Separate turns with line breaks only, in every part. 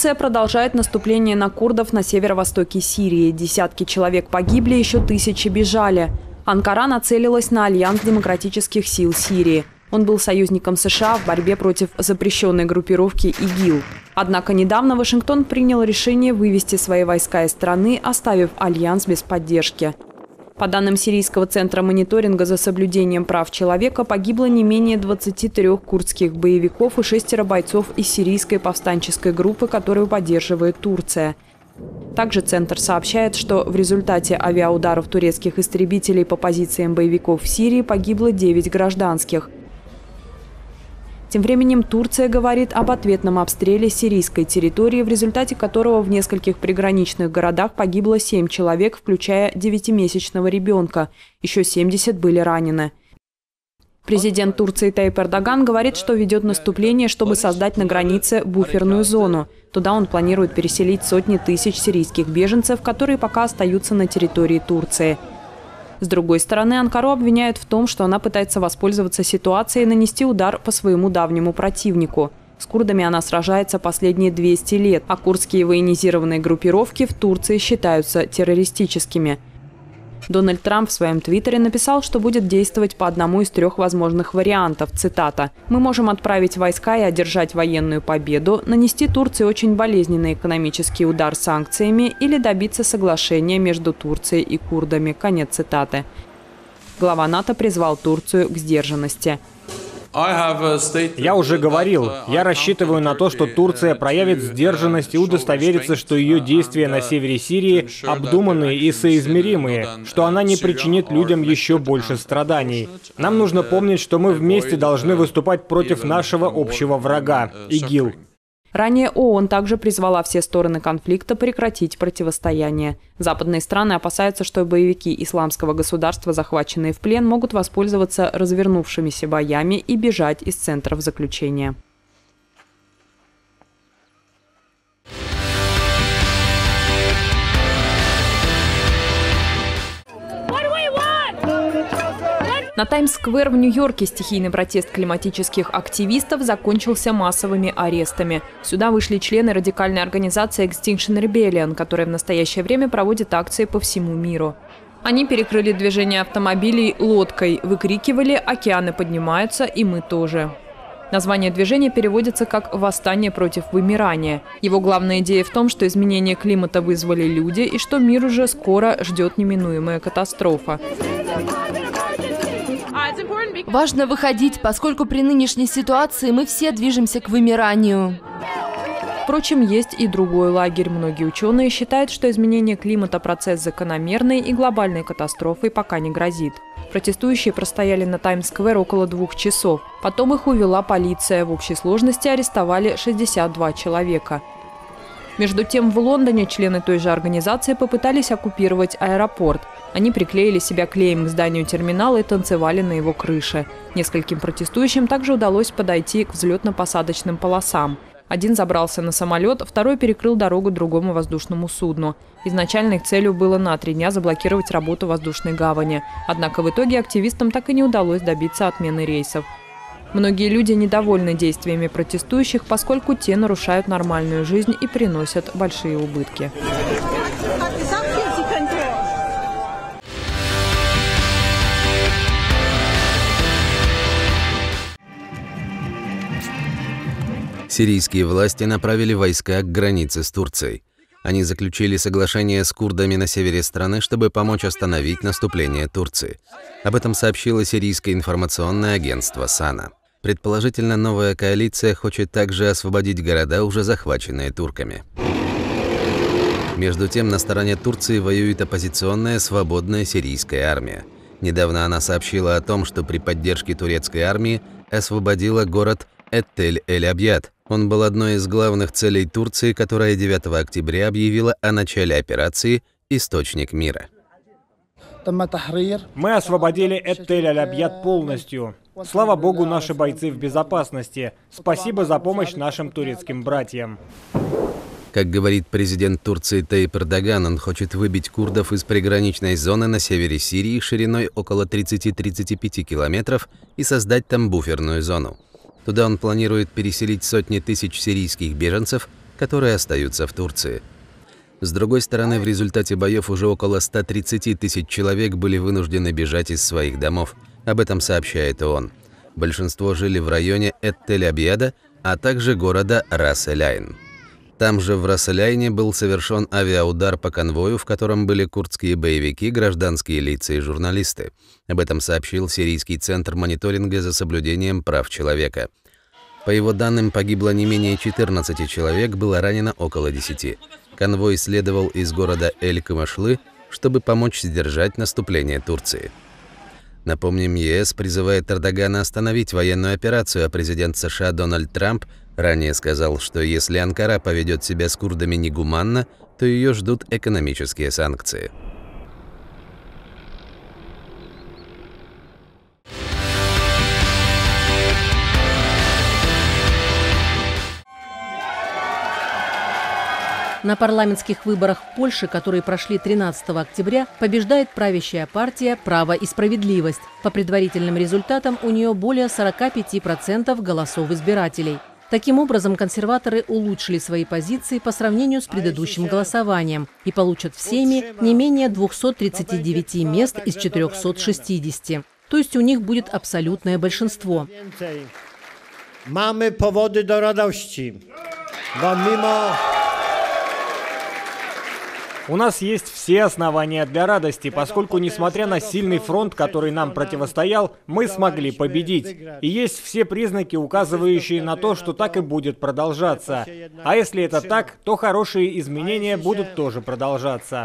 Турция продолжает наступление на курдов на северо-востоке Сирии. Десятки человек погибли, еще тысячи бежали. Анкара нацелилась на Альянс демократических сил Сирии. Он был союзником США в борьбе против запрещенной группировки ИГИЛ. Однако недавно Вашингтон принял решение вывести свои войска из страны, оставив Альянс без поддержки. По данным Сирийского центра мониторинга за соблюдением прав человека, погибло не менее 23 курдских боевиков и 6 бойцов из сирийской повстанческой группы, которую поддерживает Турция. Также Центр сообщает, что в результате авиаударов турецких истребителей по позициям боевиков в Сирии погибло 9 гражданских. Тем временем Турция говорит об ответном обстреле сирийской территории, в результате которого в нескольких приграничных городах погибло 7 человек, включая 9-месячного ребенка. Еще 70 были ранены. Президент Турции Тайип Эрдоган говорит, что ведет наступление, чтобы создать на границе буферную зону. Туда он планирует переселить сотни тысяч сирийских беженцев, которые пока остаются на территории Турции. С другой стороны, Анкару обвиняют в том, что она пытается воспользоваться ситуацией и нанести удар по своему давнему противнику. С курдами она сражается последние 200 лет, а курдские военизированные группировки в Турции считаются террористическими. Дональд Трамп в своем твиттере написал, что будет действовать по одному из 3 возможных вариантов. Цитата: «Мы можем отправить войска и одержать военную победу, нанести Турции очень болезненный экономический удар санкциями или добиться соглашения между Турцией и курдами». Конец цитаты. Глава НАТО призвал Турцию к сдержанности.
Я уже говорил, я рассчитываю на то, что Турция проявит сдержанность и удостоверится, что ее действия на севере Сирии обдуманные и соизмеримые, что она не причинит людям еще больше страданий. Нам нужно помнить, что мы вместе должны выступать против нашего общего врага – ИГИЛ.
Ранее ООН также призвала все стороны конфликта прекратить противостояние. Западные страны опасаются, что боевики исламского государства, захваченные в плен, могут воспользоваться развернувшимися боями и бежать из центров заключения. На Таймс-сквер в Нью-Йорке стихийный протест климатических активистов закончился массовыми арестами. Сюда вышли члены радикальной организации Extinction Rebellion, которая в настоящее время проводит акции по всему миру. Они перекрыли движение автомобилей лодкой, выкрикивали «Океаны поднимаются, и мы тоже». Название движения переводится как «Восстание против вымирания». Его главная идея в том, что изменения климата вызвали люди и что мир уже скоро ждет неминуемая катастрофа.
Важно выходить, поскольку при нынешней ситуации мы все движемся к вымиранию.
Впрочем, есть и другой лагерь. Многие ученые считают, что изменение климата – процесс закономерный и глобальной катастрофой пока не грозит. Протестующие простояли на Таймс-сквер около 2 часов. Потом их увела полиция. В общей сложности арестовали 62 человека. Между тем, в Лондоне члены той же организации попытались оккупировать аэропорт. Они приклеили себя клеем к зданию терминала и танцевали на его крыше. Нескольким протестующим также удалось подойти к взлетно-посадочным полосам. Один забрался на самолет, второй перекрыл дорогу другому воздушному судну. Изначально их целью было на 3 дня заблокировать работу воздушной гавани. Однако в итоге активистам так и не удалось добиться отмены рейсов. Многие люди недовольны действиями протестующих, поскольку те нарушают нормальную жизнь и приносят большие убытки.
Сирийские власти направили войска к границе с Турцией. Они заключили соглашение с курдами на севере страны, чтобы помочь остановить наступление Турции. Об этом сообщило сирийское информационное агентство САНА. Предположительно, новая коалиция хочет также освободить города, уже захваченные турками. Между тем, на стороне Турции воюет оппозиционная свободная сирийская армия. Недавно она сообщила о том, что при поддержке турецкой армии освободила город Эттель-эль-Абьяд. Он был одной из главных целей Турции, которая 9 октября объявила о начале операции «Источник мира».
Мы освободили Эттель-эль-Абьяд полностью. Слава Богу, наши бойцы в безопасности. Спасибо за помощь нашим турецким братьям.
Как говорит президент Турции Тайип Эрдоган, он хочет выбить курдов из приграничной зоны на севере Сирии шириной около 30-35 километров и создать там буферную зону. Туда он планирует переселить сотни тысяч сирийских беженцев, которые остаются в Турции. С другой стороны, в результате боев уже около 130 тысяч человек были вынуждены бежать из своих домов. Об этом сообщает ООН. Большинство жили в районе Эт-Тель-Абьяда, а также города Рас-эль-Айн. Там же в Рас-эль-Айне был совершен авиаудар по конвою, в котором были курдские боевики, гражданские лица и журналисты. Об этом сообщил Сирийский центр мониторинга за соблюдением прав человека. По его данным, погибло не менее 14 человек, было ранено около 10. Конвой следовал из города Эль-Камашлы, чтобы помочь сдержать наступление Турции. Напомним, ЕС призывает Эрдогана остановить военную операцию, а президент США Дональд Трамп ранее сказал, что если Анкара поведет себя с курдами негуманно, то ее ждут экономические санкции.
На парламентских выборах в Польше, которые прошли 13 октября, побеждает правящая партия «Право и справедливость». По предварительным результатам у нее более 45% голосов избирателей. Таким образом, консерваторы улучшили свои позиции по сравнению с предыдущим голосованием и получат в Сейме не менее 239 мест из 460. То есть у них будет абсолютное большинство.
Mamy powody do radości, bo mimo...
У нас есть все основания для радости, поскольку, несмотря на сильный фронт, который нам противостоял, мы смогли победить. И есть все признаки, указывающие на то, что так и будет продолжаться. А если это так, то хорошие изменения будут тоже продолжаться.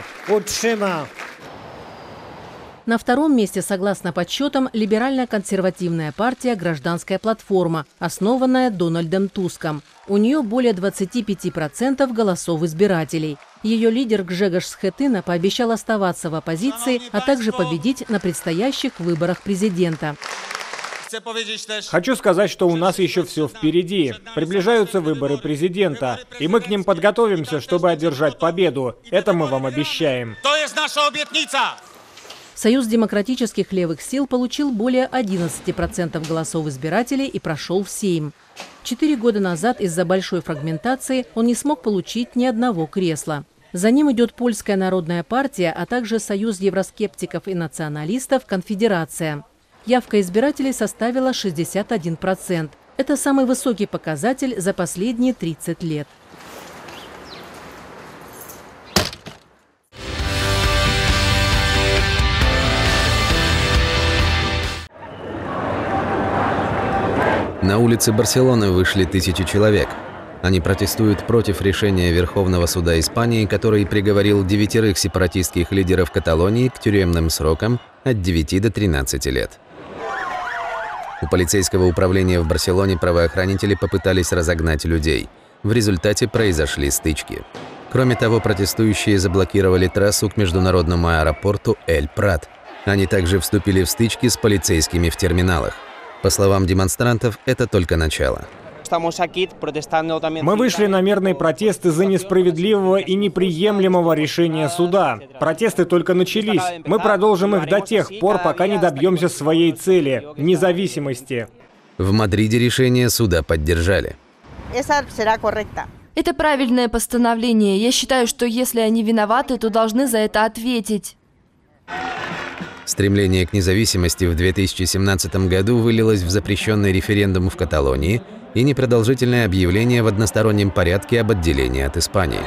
На втором месте, согласно подсчетам, либерально-консервативная партия «Гражданская платформа», основанная Дональдом Туском. У нее более 25% голосов избирателей. Ее лидер Гжегош Схетына пообещал оставаться в оппозиции, а также победить на предстоящих выборах президента.
Хочу сказать, что у нас еще все впереди. Приближаются выборы президента, и мы к ним подготовимся, чтобы одержать победу. Это мы вам обещаем.
Союз демократических левых сил получил более 11% голосов избирателей и прошел в Сейм. 4 года назад из-за большой фрагментации он не смог получить ни одного кресла. За ним идет Польская народная партия, а также Союз евроскептиков и националистов «Конфедерация». Явка избирателей составила 61%. Это самый высокий показатель за последние 30 лет.
На улицы Барселоны вышли тысячи человек. Они протестуют против решения Верховного суда Испании, который приговорил 9 сепаратистских лидеров Каталонии к тюремным срокам от 9 до 13 лет. У полицейского управления в Барселоне правоохранители попытались разогнать людей. В результате произошли стычки. Кроме того, протестующие заблокировали трассу к международному аэропорту Эль-Прат. Они также вступили в стычки с полицейскими в терминалах. По словам демонстрантов, это только начало.
Мы вышли на мирный протест из-за несправедливого и неприемлемого решения суда. Протесты только начались. Мы продолжим их до тех пор, пока не добьемся своей цели – независимости.
В Мадриде решение суда поддержали.
Это правильное постановление. Я считаю, что если они виноваты, то должны за это ответить.
Стремление к независимости в 2017 году вылилось в запрещенный референдум в Каталонии и непродолжительное объявление в одностороннем порядке об отделении от Испании.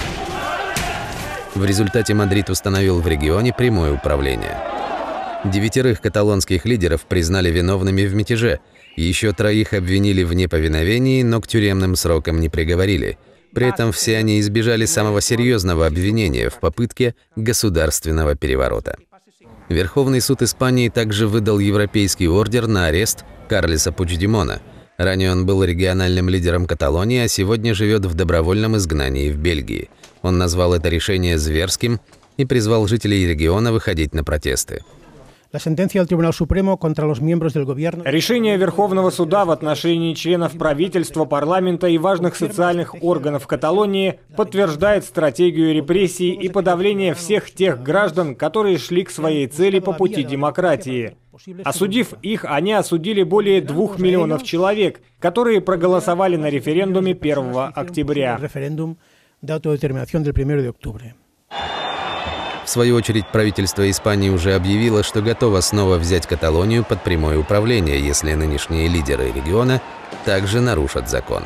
В результате Мадрид установил в регионе прямое управление. 9 каталонских лидеров признали виновными в мятеже, еще 3 обвинили в неповиновении, но к тюремным срокам не приговорили. При этом все они избежали самого серьезного обвинения в попытке государственного переворота. Верховный суд Испании также выдал европейский ордер на арест Карлеса Пучдемона. Ранее он был региональным лидером Каталонии, а сегодня живет в добровольном изгнании в Бельгии. Он назвал это решение зверским и призвал жителей региона выходить на протесты.
Решение Верховного суда в отношении членов правительства, парламента и важных социальных органов Каталонии подтверждает стратегию репрессий и подавления всех тех граждан, которые шли к своей цели по пути демократии. Осудив их, они осудили более 2 миллионов человек, которые проголосовали на референдуме 1 октября.
В свою очередь, правительство Испании уже объявило, что готово снова взять Каталонию под прямое управление, если нынешние лидеры региона также нарушат закон.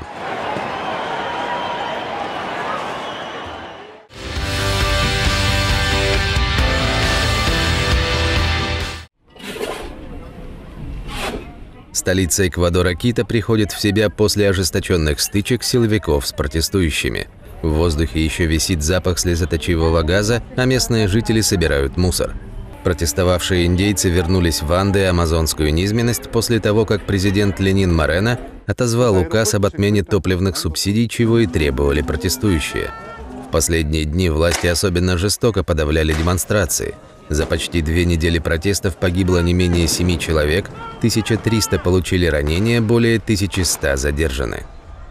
Столица Эквадора Кито приходит в себя после ожесточенных стычек силовиков с протестующими. В воздухе еще висит запах слезоточивого газа, а местные жители собирают мусор. Протестовавшие индейцы вернулись в Анды, амазонскую низменность, после того, как президент Ленин Морено отозвал указ об отмене топливных субсидий, чего и требовали протестующие. В последние дни власти особенно жестоко подавляли демонстрации. За почти 2 недели протестов погибло не менее 7 человек, 1300 получили ранения, более 1100 задержаны.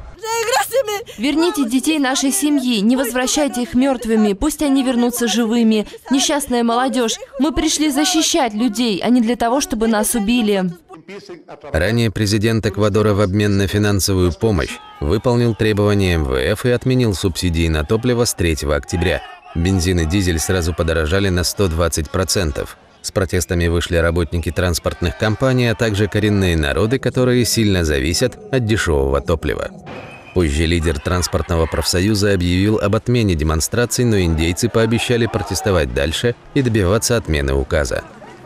Верните детей нашей семьи, не возвращайте их мертвыми, пусть они вернутся живыми. Несчастная молодежь, мы пришли защищать людей, а не для того, чтобы нас убили.
Ранее президент Эквадора в обмен на финансовую помощь выполнил требования МВФ и отменил субсидии на топливо с 3 октября. Бензин и дизель сразу подорожали на 120%. С протестами вышли работники транспортных компаний, а также коренные народы, которые сильно зависят от дешевого топлива. Позже лидер транспортного профсоюза объявил об отмене демонстраций, но индейцы пообещали протестовать дальше и добиваться отмены указа.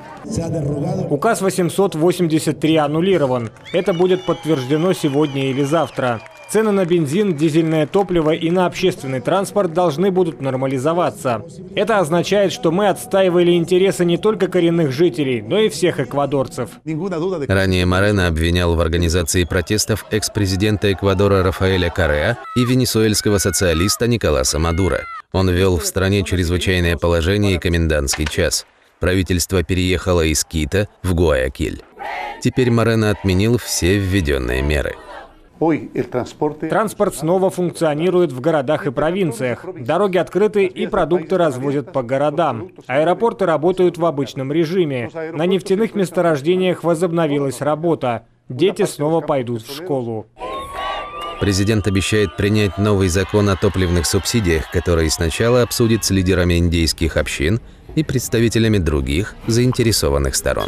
Указ 883 аннулирован. Это будет подтверждено сегодня или завтра. Цены на бензин, дизельное топливо и на общественный транспорт должны будут нормализоваться. Это означает, что мы отстаивали интересы не только коренных жителей, но и всех эквадорцев.
Ранее Морено обвинял в организации протестов экс-президента Эквадора Рафаэля Корреа и венесуэльского социалиста Николаса Мадуро. Он ввел в стране чрезвычайное положение и комендантский час. Правительство переехало из Кито в Гуаякиль. Теперь Морено отменил все введенные меры.
Транспорт снова функционирует в городах и провинциях. Дороги открыты и продукты развозят по городам. Аэропорты работают в обычном режиме. На нефтяных месторождениях возобновилась работа. Дети снова пойдут в школу.
Президент обещает принять новый закон о топливных субсидиях, который сначала обсудит с лидерами индейских общин и представителями других заинтересованных сторон.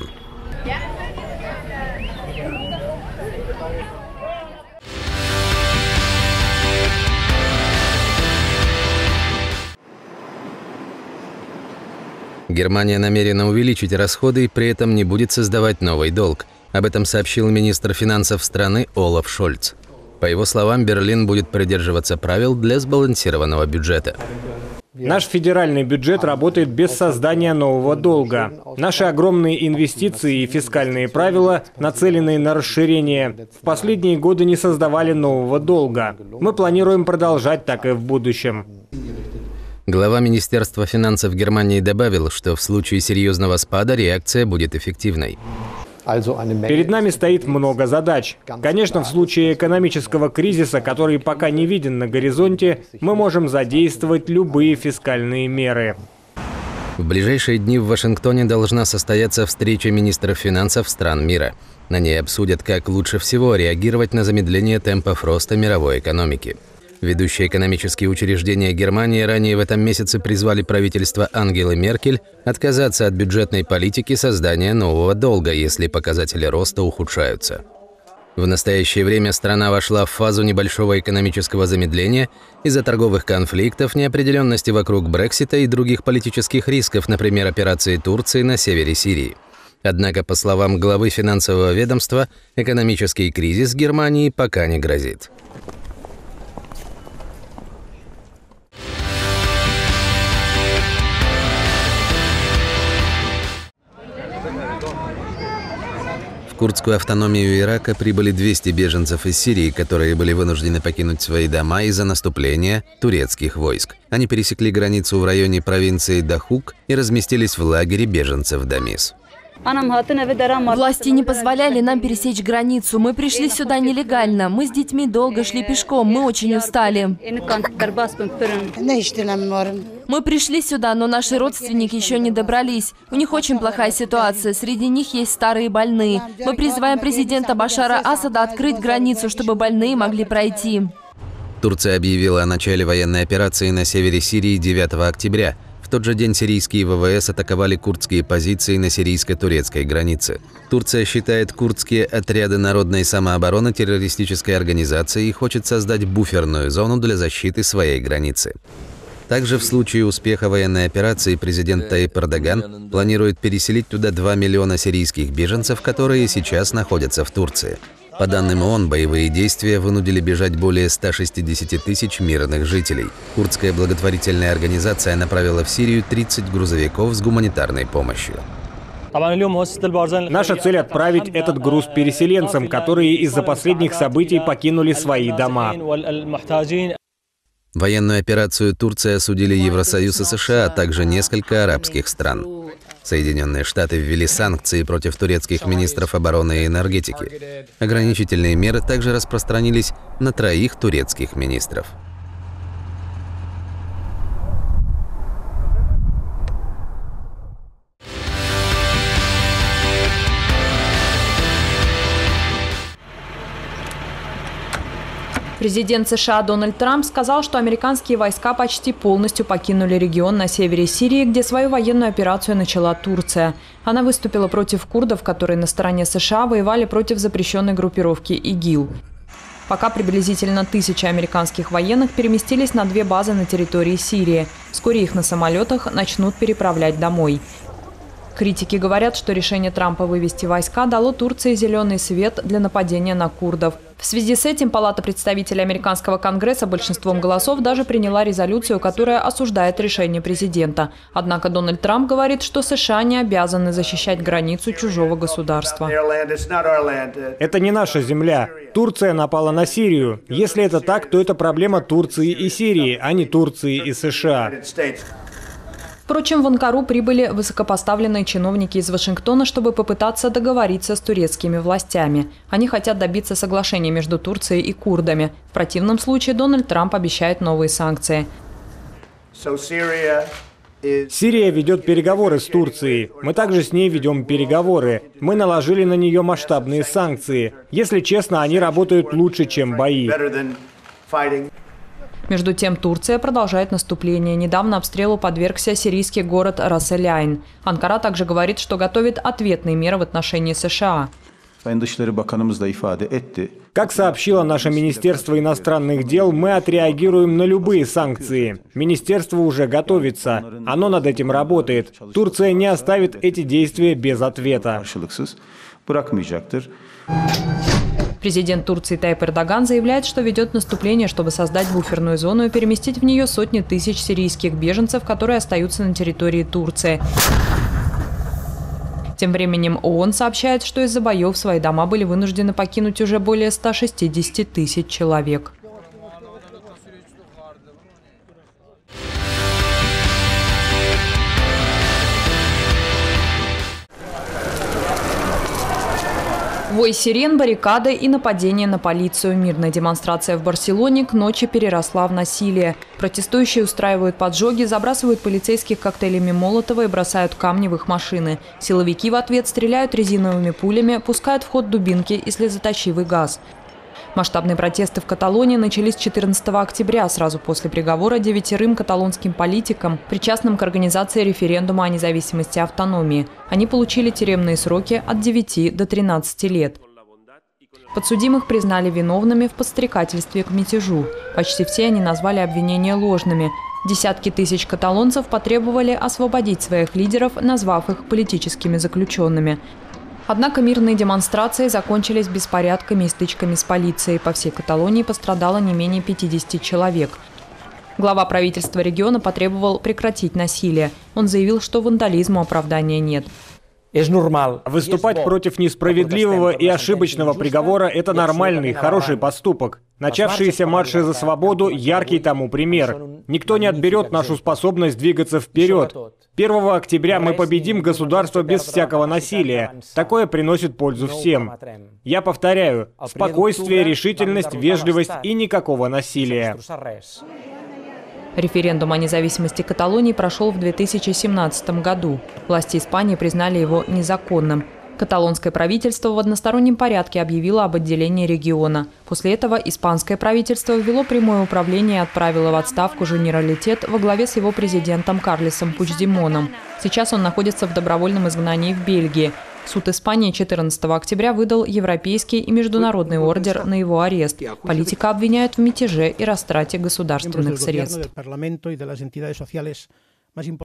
Германия намерена увеличить расходы и при этом не будет создавать новый долг. Об этом сообщил министр финансов страны Олаф Шольц. По его словам, Берлин будет придерживаться правил для сбалансированного бюджета.
Наш федеральный бюджет работает без создания нового долга. Наши огромные инвестиции и фискальные правила, нацеленные на расширение, в последние годы не создавали нового долга. Мы планируем продолжать так и в будущем.
Глава Министерства финансов Германии добавил, что в случае серьезного спада реакция будет эффективной.
Перед нами стоит много задач. Конечно, в случае экономического кризиса, который пока не виден на горизонте, мы можем задействовать любые фискальные меры.
В ближайшие дни в Вашингтоне должна состояться встреча министров финансов стран мира. На ней обсудят, как лучше всего реагировать на замедление темпов роста мировой экономики. Ведущие экономические учреждения Германии ранее в этом месяце призвали правительство Ангелы Меркель отказаться от бюджетной политики создания нового долга, если показатели роста ухудшаются. В настоящее время страна вошла в фазу небольшого экономического замедления из-за торговых конфликтов, неопределенности вокруг Брексита и других политических рисков, например, операции Турции на севере Сирии. Однако, по словам главы финансового ведомства, экономический кризис Германии пока не грозит. В курдскую автономию Ирака прибыли 200 беженцев из Сирии, которые были вынуждены покинуть свои дома из-за наступления турецких войск. Они пересекли границу в районе провинции Дахук и разместились в лагере беженцев Дамис.
Власти не позволяли нам пересечь границу. Мы пришли сюда нелегально. Мы с детьми долго шли пешком. Мы очень устали. Мы пришли сюда, но наши родственники еще не добрались. У них очень плохая ситуация. Среди них есть старые больные. Мы призываем президента Башара Асада открыть границу, чтобы больные могли пройти.
Турция объявила о начале военной операции на севере Сирии 9 октября. В тот же день сирийские ВВС атаковали курдские позиции на сирийско-турецкой границе. Турция считает курдские отряды народной самообороны террористической организацией и хочет создать буферную зону для защиты своей границы. Также в случае успеха военной операции президент Таип Эрдоган планирует переселить туда 2 миллиона сирийских беженцев, которые сейчас находятся в Турции. По данным ООН, боевые действия вынудили бежать более 160 тысяч мирных жителей. Курдская благотворительная организация направила в Сирию 30 грузовиков с гуманитарной помощью.
Наша цель – отправить этот груз переселенцам, которые из-за последних событий покинули свои дома.
Военную операцию Турции осудили Евросоюз и США, а также несколько арабских стран. Соединенные Штаты ввели санкции против турецких министров обороны и энергетики. Ограничительные меры также распространились на 3 турецких министров.
Президент США Дональд Трамп сказал, что американские войска почти полностью покинули регион на севере Сирии, где свою военную операцию начала Турция. Она выступила против курдов, которые на стороне США воевали против запрещенной группировки ИГИЛ. Пока приблизительно 1000 американских военных переместились на 2 базы на территории Сирии. Вскоре их на самолетах начнут переправлять домой. Критики говорят, что решение Трампа вывести войска дало Турции зеленый свет для нападения на курдов. В связи с этим Палата представителей американского Конгресса большинством голосов даже приняла резолюцию, которая осуждает решение президента. Однако Дональд Трамп говорит, что США не обязаны защищать границу чужого государства.
Это не наша земля. Турция напала на Сирию. Если это так, то это проблема Турции и Сирии, а не Турции и США.
Впрочем, в Анкару прибыли высокопоставленные чиновники из Вашингтона, чтобы попытаться договориться с турецкими властями. Они хотят добиться соглашения между Турцией и курдами. В противном случае Дональд Трамп обещает новые санкции.
Сирия ведет переговоры с Турцией. Мы также с ней ведем переговоры. Мы наложили на нее масштабные санкции. Если честно, они работают лучше, чем бои.
Между тем, Турция продолжает наступление. Недавно обстрелу подвергся сирийский город Рас-эль-Айн. Анкара также говорит, что готовит ответные меры в отношении США.
Как сообщило наше Министерство иностранных дел, мы отреагируем на любые санкции. Министерство уже готовится. Оно над этим работает. Турция не оставит эти действия без ответа.
Президент Турции Таип Эрдоган заявляет, что ведет наступление, чтобы создать буферную зону и переместить в нее сотни тысяч сирийских беженцев, которые остаются на территории Турции. Тем временем ООН сообщает, что из-за боев свои дома были вынуждены покинуть уже более 160 тысяч человек. Вой сирен, баррикады и нападение на полицию. Мирная демонстрация в Барселоне к ночи переросла в насилие. Протестующие устраивают поджоги, забрасывают полицейских коктейлями Молотова и бросают камни в их машины. Силовики в ответ стреляют резиновыми пулями, пускают в ход дубинки и слезоточивый газ. Масштабные протесты в Каталонии начались 14 октября, сразу после приговора 9 каталонским политикам, причастным к организации референдума о независимости и автономии. Они получили тюремные сроки от 9 до 13 лет. Подсудимых признали виновными в подстрекательстве к мятежу. Почти все они назвали обвинения ложными. Десятки тысяч каталонцев потребовали освободить своих лидеров, назвав их политическими заключенными. Однако мирные демонстрации закончились беспорядками и стычками с полицией. По всей Каталонии пострадало не менее 50 человек. Глава правительства региона потребовал прекратить насилие. Он заявил, что вандализму оправдания нет.
Выступать против несправедливого и ошибочного приговора – это нормальный, хороший поступок. Начавшиеся марши за свободу – яркий тому пример. Никто не отберет нашу способность двигаться вперед. 1 октября мы победим государство без всякого насилия. Такое приносит пользу всем. Я повторяю, спокойствие, решительность, вежливость и никакого насилия.
Референдум о независимости Каталонии прошел в 2017 году. Власти Испании признали его незаконным. Каталонское правительство в одностороннем порядке объявило об отделении региона. После этого испанское правительство ввело прямое управление и отправило в отставку Женералитет во главе с его президентом Карлесом Пучдемоном. Сейчас он находится в добровольном изгнании в Бельгии. Суд Испании 14 октября выдал европейский и международный ордер на его арест. Политика обвиняют в мятеже и растрате государственных средств.